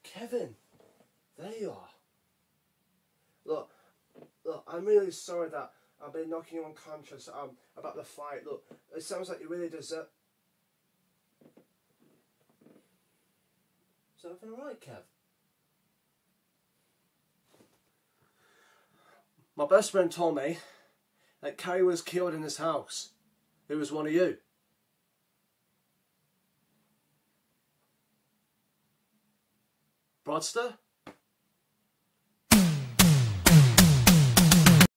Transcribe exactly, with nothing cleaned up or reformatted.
Kevin, there you are. Look, look, I'm really sorry that I've been knocking you unconscious um, about the fight. Look, it sounds like you really deserve... Is everything alright, Kev? My best friend told me that Carrie was killed in this house. It was one of you. Bradster?